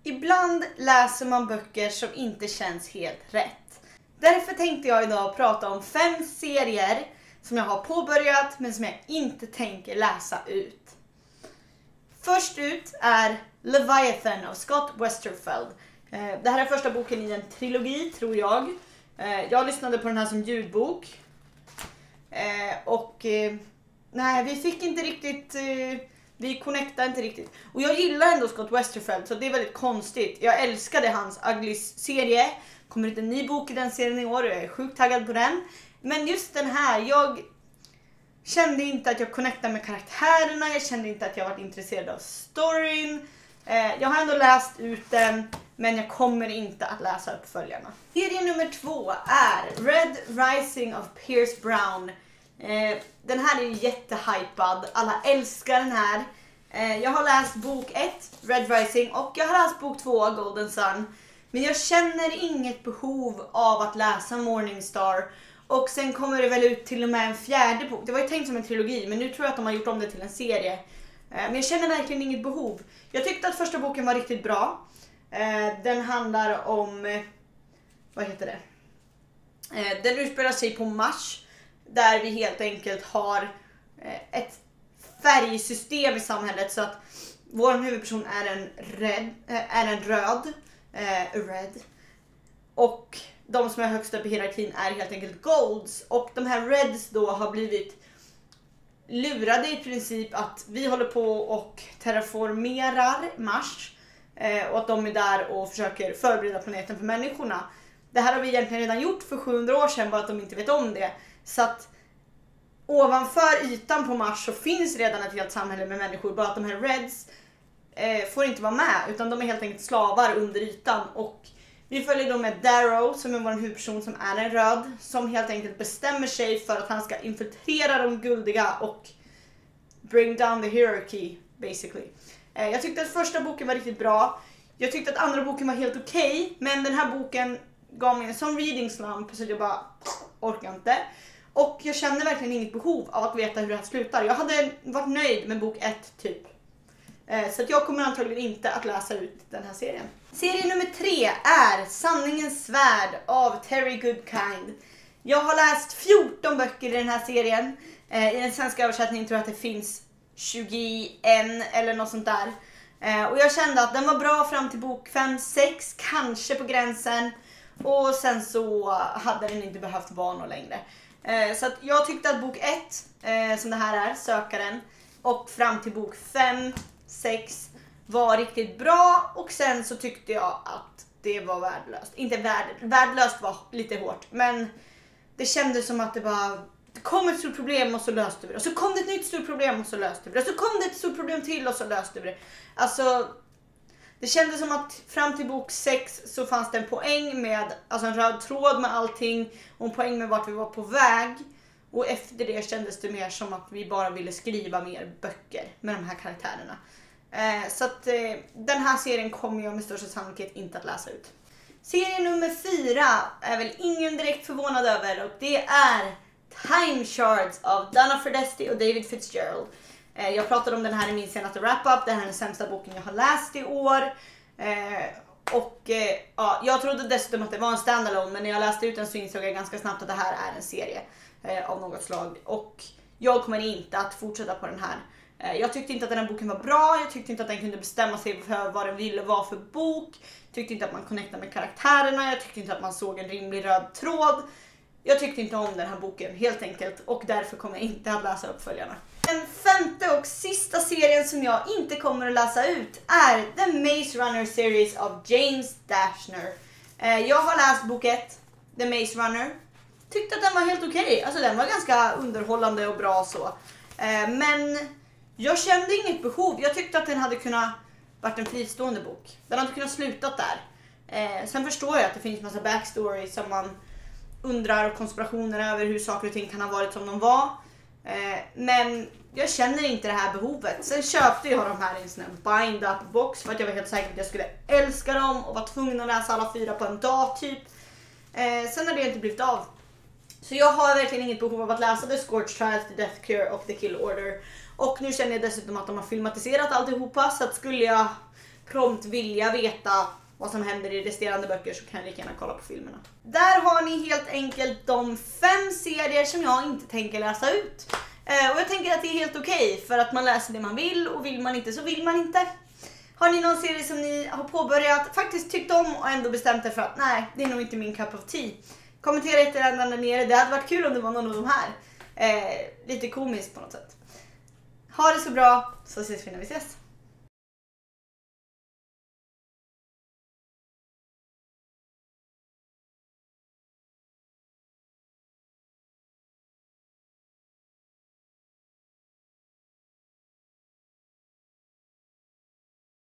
Ibland läser man böcker som inte känns helt rätt. Därför tänkte jag idag prata om 5 serier som jag har påbörjat men som jag inte tänker läsa ut. Först ut är Leviathan av Scott Westerfeld. Det här är första boken i en trilogi, tror jag. Jag lyssnade på den här som ljudbok. Nej, vi fick inte riktigt... Vi connectade inte riktigt. Och jag gillar ändå Scott Westerfeld, så det är väldigt konstigt. Jag älskade hans Uglies-serie. Kommer ut en ny bok i den serien i år och jag är sjukt taggad på den. Men just den här, jag kände inte att jag connectade med karaktärerna. Jag kände inte att jag var intresserad av storyn. Jag har ändå läst ut den, men jag kommer inte att läsa uppföljarna. Serie nummer 2 är Red Rising of Pierce Brown. Den här är jättehypad. Alla älskar den här. Jag har läst bok 1, Red Rising, och jag har läst bok 2, Golden Sun. Men jag känner inget behov av att läsa Morningstar. Och sen kommer det väl ut till och med en 4:e bok. Det var ju tänkt som en trilogi, men nu tror jag att de har gjort om det till en serie. Men jag känner verkligen inget behov. Jag tyckte att första boken var riktigt bra. Den handlar om... Vad heter det? Den utspelar sig på Mars. Där vi helt enkelt har ett färgsystem i samhället. Så att vår huvudperson är en röd. Red. Och de som är högst upp i hierarkin är helt enkelt golds. Och de här reds då har blivit lurade i princip att vi håller på och terraformerar Mars. Och att de är där och försöker förbereda planeten för människorna. Det här har vi egentligen redan gjort för 700 år sedan, bara att de inte vet om det. Så att ovanför ytan på Mars så finns redan ett helt samhälle med människor. Bara att de här reds får inte vara med, utan de är helt enkelt slavar under ytan. Och vi följer då med Darrow, som är vår huvudperson, som är en röd, som helt enkelt bestämmer sig för att han ska infiltrera de guldiga och bring down the hierarchy, basically. Jag tyckte att första boken var riktigt bra. Jag tyckte att andra boken var helt okej, men den här boken gav mig en sån reading slump så jag bara orkar inte. Och jag kände verkligen inget behov av att veta hur det här slutar. Jag hade varit nöjd med bok 1 typ. Så att jag kommer antagligen inte att läsa ut den här serien. Serie nummer 3 är Sanningens svärd av Terry Goodkind. Jag har läst 14 böcker i den här serien. I den svenska översättningen tror jag att det finns 21 eller något sånt där. Och jag kände att den var bra fram till bok 5-6, kanske på gränsen. Och sen så hade den inte behövt vara något längre. Så att jag tyckte att bok 1, som det här är, Sökaren, och fram till bok 5-6 var riktigt bra. Och sen så tyckte jag att det var värdelöst. Inte värdelöst var lite hårt, men det kändes som att det kom ett stort problem och så löste vi det. Och så kom det ett nytt stort problem och så löste vi det. Och så kom det ett stort problem till och så löste vi det. Alltså, det kändes som att fram till bok 6 så fanns det en poäng med, alltså en röd tråd med allting och en poäng med vart vi var på väg. Och efter det kändes det mer som att vi bara ville skriva mer böcker med de här karaktärerna. Så att den här serien kommer jag med största sannolikhet inte att läsa ut. Serie nummer 4 är väl ingen direkt förvånad över, och det är Time Shards av Dana Ferdesti och David Fitzgerald. Jag pratade om den här i min senaste wrap-up. Det här är den sämsta boken jag har läst i år. Jag trodde dessutom att det var en standalone, men när jag läste ut den så insåg jag ganska snabbt att det här är en serie av något slag. Och jag kommer inte att fortsätta på den här. Jag tyckte inte att den här boken var bra. Jag tyckte inte att den kunde bestämma sig för vad den ville vara för bok. Jag tyckte inte att man connectade med karaktärerna. Jag tyckte inte att man såg en rimlig röd tråd. Jag tyckte inte om den här boken helt enkelt, och därför kommer jag inte att läsa uppföljarna. Den 5:e och sista serien som jag inte kommer att läsa ut är The Maze Runner Series av James Dashner. Jag har läst bok 1, The Maze Runner. Tyckte att den var helt okej. Alltså den var ganska underhållande och bra så. Men jag kände inget behov. Jag tyckte att den hade kunnat varit en fristående bok. Den hade kunnat slutat där. Sen förstår jag att det finns massa backstory som man undrar, och konspirationer över hur saker och ting kan ha varit som de var. Men jag känner inte det här behovet. Sen köpte jag de här i en sån här bind-up box för att jag var helt säker på att jag skulle älska dem och var tvungen att läsa alla 4 på en dag typ. Sen har det inte blivit av. Så jag har verkligen inget behov av att läsa The Scorched Trials, The Death Cure och The Kill Order. Och nu känner jag dessutom att de har filmatiserat alltihopa, så att skulle jag prompt vilja veta vad som händer i resterande böcker, så kan jag lika gärna kolla på filmerna. Där har ni helt enkelt de 5 serier som jag inte tänker läsa ut. Och jag tänker att det är helt okej, för att man läser det man vill, och vill man inte så vill man inte. Har ni någon serie som ni har påbörjat, faktiskt tyckt om och ändå bestämt er för att nej, det är nog inte min cup of tea? Kommentera jättegärna där nere, det hade varit kul om det var någon av de här. Lite komiskt på något sätt. Ha det så bra, så ses vi när vi ses.